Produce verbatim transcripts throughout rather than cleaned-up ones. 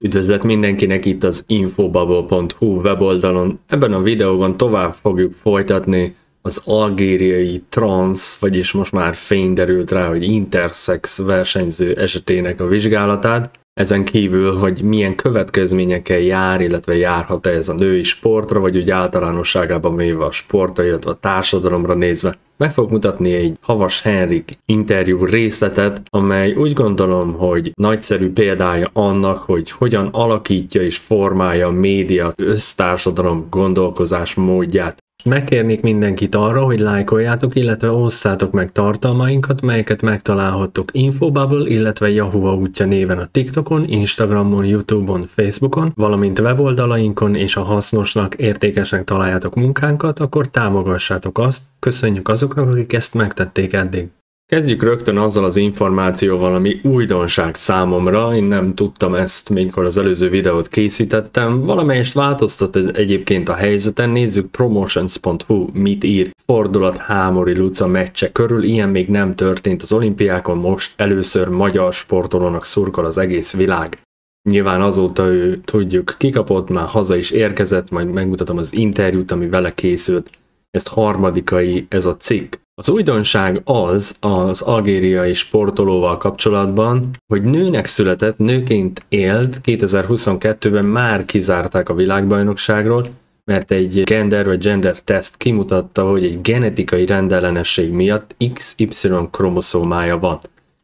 Üdvözlet mindenkinek itt az infobubble pont hu weboldalon. Ebben a videóban tovább fogjuk folytatni az algériai transz, vagyis most már fény derült rá, hogy intersex versenyző esetének a vizsgálatát. Ezen kívül, hogy milyen következményekkel jár, illetve járhat-e ez a női sportra, vagy úgy általánosságában véve a sportra, illetve a társadalomra nézve. Meg fogok mutatni egy Havas Henrik interjú részletet, amely úgy gondolom, hogy nagyszerű példája annak, hogy hogyan alakítja és formálja a média össztársadalom gondolkozás módját. Megkérnék mindenkit arra, hogy lájkoljátok, illetve osszátok meg tartalmainkat, melyeket megtalálhattok Infobubble, illetve Yahoo útja néven a TikTokon, Instagramon, YouTube-on, Facebookon, valamint weboldalainkon, és ha hasznosnak, értékesnek találjátok munkánkat, akkor támogassátok azt. Köszönjük azoknak, akik ezt megtették eddig. Kezdjük rögtön azzal az információval, ami újdonság számomra, én nem tudtam ezt, mikor az előző videót készítettem, valamelyest változtat egyébként a helyzeten, nézzük promotions pont hu mit ír. Fordulat Hámori Luca meccse körül, ilyen még nem történt az olimpiákon, most először magyar sportolónak szurkol az egész világ. Nyilván azóta ő, tudjuk, kikapott, már haza is érkezett, majd megmutatom az interjút, ami vele készült. Ez harmadikai, ez a cikk. Az újdonság az az algériai sportolóval kapcsolatban, hogy nőnek született, nőként élt, kétezer-huszonkettőben már kizárták a világbajnokságról, mert egy gender vagy gender teszt kimutatta, hogy egy genetikai rendellenesség miatt iksz ipszilon kromoszómája van.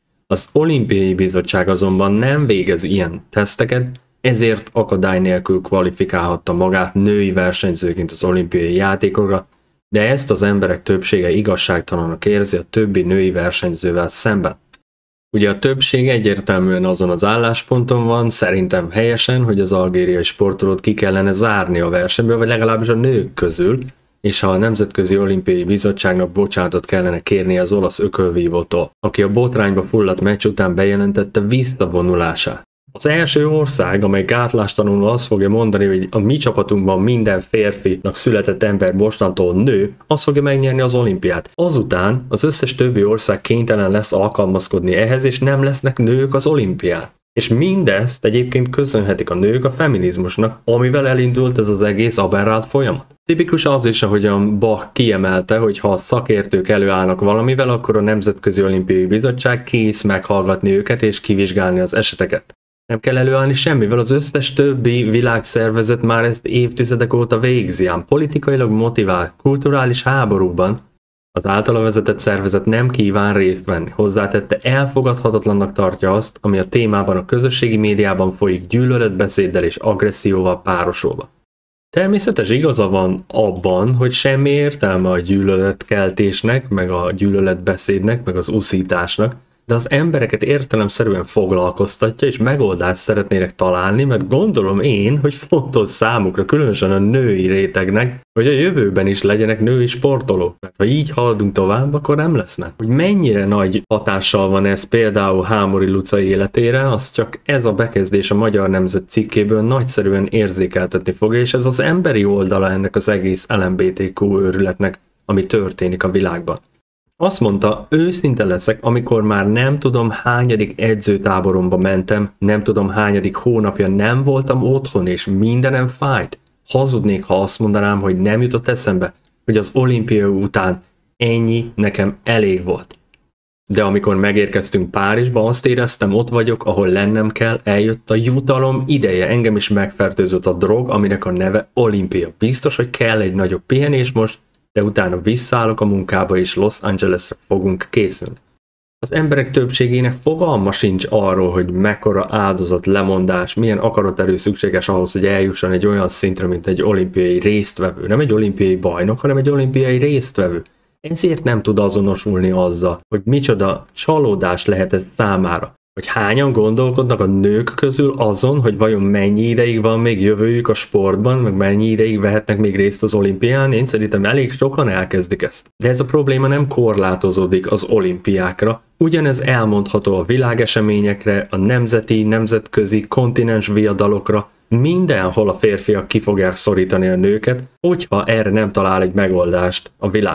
Az olimpiai bizottság azonban nem végez ilyen teszteket, ezért akadály nélkül kvalifikálhatta magát női versenyzőként az olimpiai játékokra, de ezt az emberek többsége igazságtalannak érzi a többi női versenyzővel szemben. Ugye a többség egyértelműen azon az állásponton van, szerintem helyesen, hogy az algériai sportolót ki kellene zárni a versenyből, vagy legalábbis a nők közül, és ha a Nemzetközi Olimpiai Bizottságnak bocsánatot kellene kérni az olasz ökölvívótól, aki a botrányba fulladt meccs után bejelentette visszavonulását. Az első ország, amely gátlástalanul azt fogja mondani, hogy a mi csapatunkban minden férfinak született ember mostantól nő, az fogja megnyerni az olimpiát. Azután az összes többi ország kénytelen lesz alkalmazkodni ehhez, és nem lesznek nők az olimpián. És mindezt egyébként köszönhetik a nők a feminizmusnak, amivel elindult ez az egész aberrált folyamat. Tipikus az is, ahogyan Bach kiemelte, hogy ha a szakértők előállnak valamivel, akkor a Nemzetközi Olimpiai Bizottság kész meghallgatni őket és kivizsgálni az eseteket. Nem kell előállni semmivel, az összes többi világszervezet már ezt évtizedek óta végzi, ám politikailag motivált, kulturális háborúban az általa vezetett szervezet nem kíván részt venni. Hozzátette, elfogadhatatlannak tartja azt, ami a témában a közösségi médiában folyik gyűlöletbeszéddel és agresszióval párosulva. Természetes igaza van abban, hogy semmi értelme a gyűlöletkeltésnek, meg a gyűlöletbeszédnek, meg az uszításnak, de az embereket értelemszerűen foglalkoztatja, és megoldást szeretnének találni, mert gondolom én, hogy fontos számukra, különösen a női rétegnek, hogy a jövőben is legyenek női sportolók. Mert ha így haladunk tovább, akkor nem lesznek. Hogy mennyire nagy hatással van ez például Hámori Luca életére, az csak ez a bekezdés a Magyar Nemzet cikkéből nagyszerűen érzékeltetni fogja, és ez az emberi oldala ennek az egész el em bé té kú őrületnek, ami történik a világban. Azt mondta, őszinte leszek, amikor már nem tudom hányadik edzőtáboromba mentem, nem tudom hányadik hónapja nem voltam otthon, és mindenem fájt. Hazudnék, ha azt mondanám, hogy nem jutott eszembe, hogy az olimpia után ennyi nekem elég volt. De amikor megérkeztünk Párizsba, azt éreztem, ott vagyok, ahol lennem kell, eljött a jutalom ideje, engem is megfertőzött a drog, aminek a neve olimpia. Biztos, hogy kell egy nagyobb pihenés most, de utána visszaállok a munkába, és Los Angelesre fogunk készülni. Az emberek többségének fogalma sincs arról, hogy mekkora áldozat, lemondás, milyen akaraterő szükséges ahhoz, hogy eljusson egy olyan szintre, mint egy olimpiai résztvevő. Nem egy olimpiai bajnok, hanem egy olimpiai résztvevő. Ezért nem tud azonosulni azzal, hogy micsoda csalódás lehet ez számára. Hogy hányan gondolkodnak a nők közül azon, hogy vajon mennyi ideig van még jövőjük a sportban, meg mennyi ideig vehetnek még részt az olimpián, én szerintem elég sokan elkezdik ezt. De ez a probléma nem korlátozódik az olimpiákra, ugyanez elmondható a világeseményekre, a nemzeti, nemzetközi, kontinens viadalokra, mindenhol a férfiak ki fogják szorítani a nőket, hogyha erre nem talál egy megoldást a világ.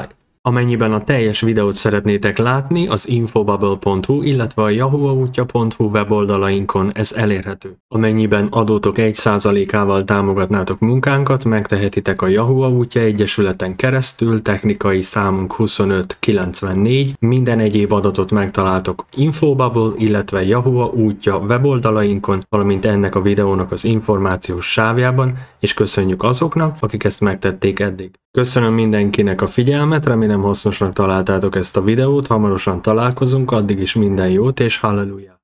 Amennyiben a teljes videót szeretnétek látni, az infobubble pont hu, illetve a yahooautya pont hu weboldalainkon ez elérhető. Amennyiben adótok egy százalékával támogatnátok munkánkat, megtehetitek a Yahoo Autya Egyesületen keresztül, technikai számunk huszonöt kilencvennégy, minden egyéb adatot megtaláltok Infobubble, illetve Yahoo Autya weboldalainkon, valamint ennek a videónak az információs sávjában, és köszönjük azoknak, akik ezt megtették eddig. Köszönöm mindenkinek a figyelmet, remélem hasznosnak találtátok ezt a videót, hamarosan találkozunk, addig is minden jót és halleluja!